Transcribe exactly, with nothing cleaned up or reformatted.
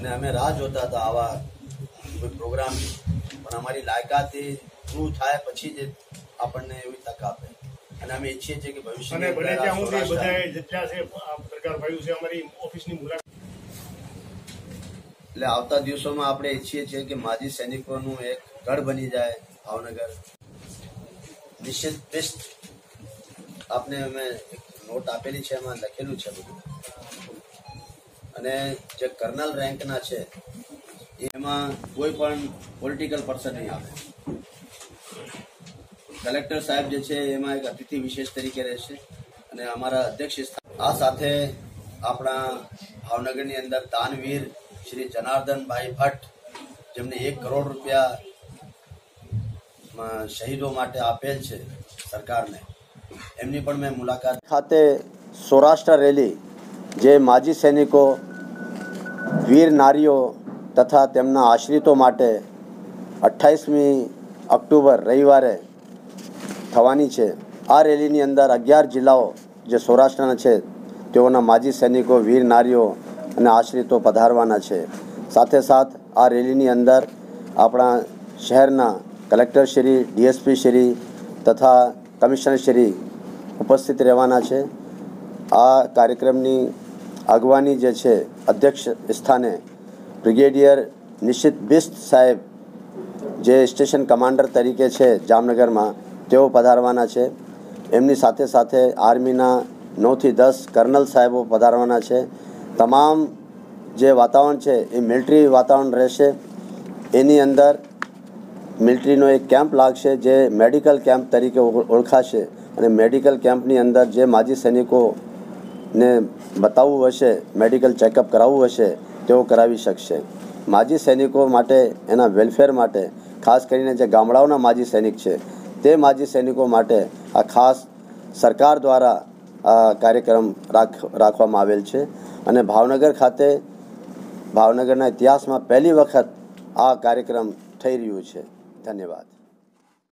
અને અમે રાહ જોતા હતા આવા કોઈ પ્રોગ્રામ, પણ અમારી લાયકાતથી શું થાય પછી જ આપણને એવી તક આપે. અને અમે ઈચ્છીએ છીએ કે ભવિષ્યની અને બને ત્યાં સુધી બધાએ જેટલા છે સરકાર ભાઈઓ છે અમારી ઓફિસની મુલાકાત. એટલે આવતા દિવસોમાં આપણે ઈચ્છીએ છીએ કે માજી સૈનિકોનું એક ગઢ બની જાય ભાવનગર. નિશ્ચિત બેસ્ટ આપને અમે એક નોટ આપેલી છે, એમાં લખેલું છે બધું. અને જે કર્નલ રેન્કના છે એમાં કોઈ પણ પોલિટિકલ પર્સન નહીં આવે. કલેક્ટર સાહેબ જે છે એમાં એક અતિથિ વિશેષ તરીકે રહેશે અને અમારા અધ્યક્ષ. આ સાથે આપણા ભાવનગરની અંદર દાનવીર શ્રી જનાર્દનભાઈ ભટ્ટ, જેમને એક કરોડ રૂપિયા શહીદો માટે આપેલ છે સરકારને, એમની પણ મેં મુલાકાત. ખાતે સૌરાષ્ટ્ર રેલી, જે માજી સૈનિકો, વીર નારીઓ તથા તેમના આશ્રિતો માટે અઠ્ઠાવીસમી ઓક્ટોબર રવિવારે થવાની છે. આ રેલીની અંદર અગિયાર જિલ્લાઓ જે સૌરાષ્ટ્રના છે તેઓના માજી સૈનિકો, વીર નારીઓ અને આશ્રિતો પધારવાના છે. સાથે સાથ આ રેલીની અંદર આપણા શહેરના કલેક્ટર શ્રી, ડીએસપી શ્રી તથા કમિશનર શ્રી ઉપસ્થિત રહેવાના છે. આ કાર્યક્રમની આગવાની જે છે અધ્યક્ષ સ્થાને બ્રિગેડિયર નિશ્ચિત બિસ્ત સાહેબ, જે સ્ટેશન કમાન્ડર તરીકે છે જામનગરમાં, તેઓ પધારવાના છે. એમની સાથે સાથે આર્મીના નવથી દસ કર્નલ સાહેબો પધારવાના છે. તમામ જે વાતાવરણ છે એ મિલિટરી વાતાવરણ રહેશે. એની અંદર મિલિટરીનો એક કેમ્પ લાગશે જે મેડિકલ કેમ્પ તરીકે ઓળખાશે. અને મેડિકલ કેમ્પની અંદર જે માજી સૈનિકોને બતાવવું હશે, મેડિકલ ચેકઅપ કરાવવું હશે, તેઓ કરાવી શકશે. માજી સૈનિકો માટે, એના વેલફેર માટે, ખાસ કરીને જે ગામડાઓના માજી સૈનિક છે તે માજી સૈનિકો માટે આ ખાસ સરકાર દ્વારા આ કાર્યક્રમ રાખ રાખવામાં આવેલ છે. અને ભાવનગર ખાતે, ભાવનગરના ઇતિહાસમાં પહેલી વખત આ કાર્યક્રમ થઈ રહ્યું છે. ધન્યવાદ.